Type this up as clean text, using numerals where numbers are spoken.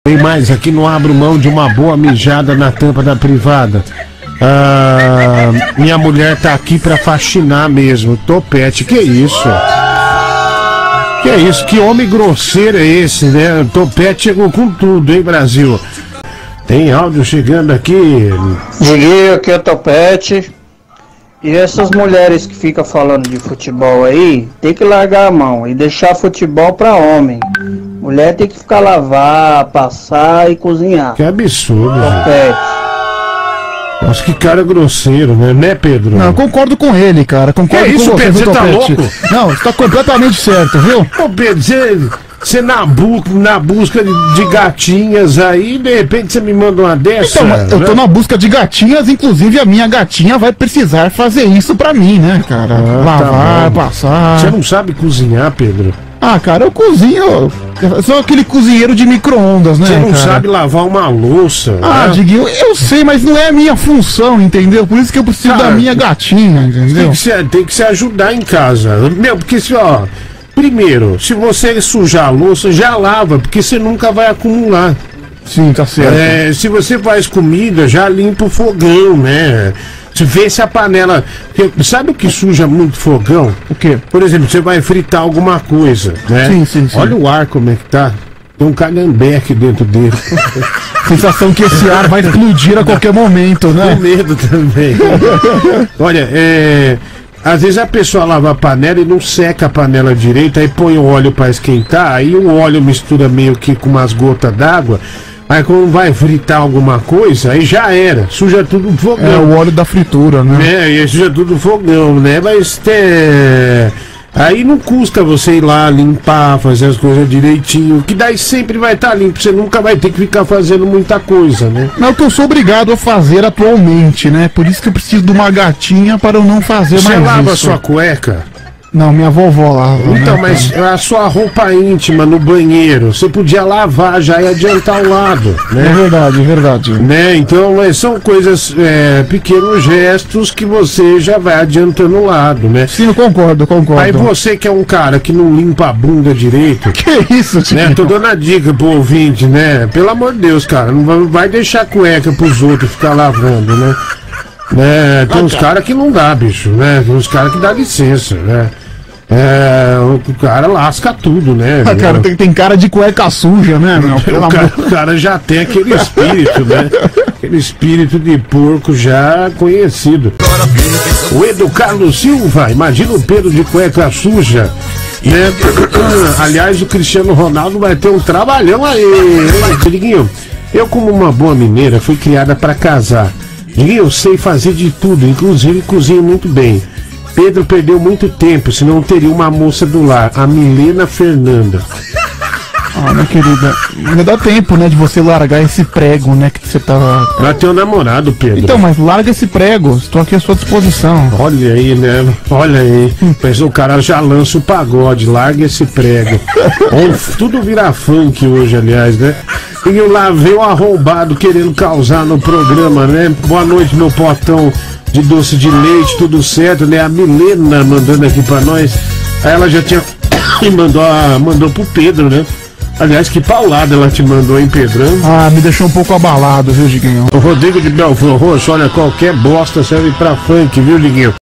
Tem mais, aqui não abro mão de uma boa mijada na tampa da privada. Minha mulher tá aqui pra faxinar mesmo. Topete, que isso? Que isso? Que homem grosseiro é esse, né? Topete chegou com tudo, hein, Brasil? Tem áudio chegando aqui. Diguinho, aqui é o Topete. E essas mulheres que ficam falando de futebol aí, tem que largar a mão e deixar futebol pra homem. Mulher tem que ficar lavar, passar e cozinhar. Que absurdo, Topete. Nossa, que cara grosseiro, né, Pedro? Não, eu concordo com ele, cara. Concordo isso, com você, Pedro? Você tá Topete. louco? Não, você tá completamente certo, viu? Ô, Pedro, você na busca de gatinhas aí, de repente você me manda uma dessa? Então, eu tô na busca de gatinhas, inclusive a minha gatinha vai precisar fazer isso pra mim, né, cara? Lavar, passar. Você não sabe cozinhar, Pedro? Ah, cara, eu cozinho. Eu sou aquele cozinheiro de micro-ondas, né? Você não cara? sabe lavar uma louça. Ah, né? Diguinho, eu sei, mas não é a minha função, entendeu? Por isso que eu preciso Cara, da minha gatinha, entendeu? Tem que se ajudar em casa. Meu, porque se, ó. Primeiro, se você sujar a louça, já lava, porque você nunca vai acumular. Sim, tá certo. Se você faz comida, já limpa o fogão, né? Vê se a panela. Sabe o que suja muito fogão? O quê? Por exemplo, você vai fritar alguma coisa, né? Sim. Olha o ar como é que tá. Tem um cagambeque dentro dele. Sensação que esse ar vai explodir a qualquer momento, né? Com medo também. Olha, às vezes a pessoa lava a panela e não seca a panela direito, aí põe o óleo para esquentar, aí o óleo mistura meio que com umas gotas d'água. Aí quando vai fritar alguma coisa, aí já era, suja tudo o fogão. É o óleo da fritura, né? E suja tudo o fogão, né? Mas aí não custa você ir lá limpar, fazer as coisas direitinho, que daí sempre vai estar limpo, você nunca vai ter que ficar fazendo muita coisa, né? Não é o que eu sou obrigado a fazer atualmente, né? Por isso que eu preciso de uma gatinha para eu não fazer Você mais lava a isso. sua cueca? Não, minha vovó lava. Então, né, mas a sua roupa íntima no banheiro, você podia lavar já e adiantar o lado, né? É verdade, é verdade. Né? Então, são coisas, pequenos gestos que você já vai adiantando o lado, né? Sim, eu concordo. Aí você que é um cara que não limpa a bunda direito, Que isso, tio? né? Tô dando a dica pro ouvinte, né? Pelo amor de Deus, cara, não vai deixar cueca pros outros ficar lavando, né? Tem uns caras que não dá, bicho, né? Tem uns caras que dá licença, né? O cara lasca tudo, né? Ah, cara, tem cara de cueca suja, né, meu? O cara já tem aquele espírito, né? Aquele espírito de porco já conhecido. O Edu Carlos Silva, imagina o Pedro de cueca suja, né? Aliás, o Cristiano Ronaldo vai ter um trabalhão aí, hein? Diguinho, eu como uma boa mineira fui criada para casar. Diguinho, eu sei fazer de tudo, inclusive cozinho muito bem. Pedro perdeu muito tempo, senão teria uma moça do lar, a Milena Fernanda. Ah, minha querida, ainda dá tempo, né, de você largar esse prego, né, que você tá... Mas tem um namorado, Pedro. Então, mas larga esse prego, estou aqui à sua disposição. Olha aí, né? Olha aí. Mas o cara já lança o pagode, larga esse prego. Tudo vira funk hoje, aliás, né? E lá veio o arrombado querendo causar no programa, né? Boa noite, meu potão de doce de leite, tudo certo, né? A Milena mandando aqui pra nós. Aí ela já tinha... E mandou pro Pedro, né? Aliás, que paulada ela te mandou, hein, Pedrão? Ah, me deixou um pouco abalado, viu, Diguinho? O Rodrigo de Belfort Roxo, olha, qualquer bosta serve pra funk, viu, Liguinho?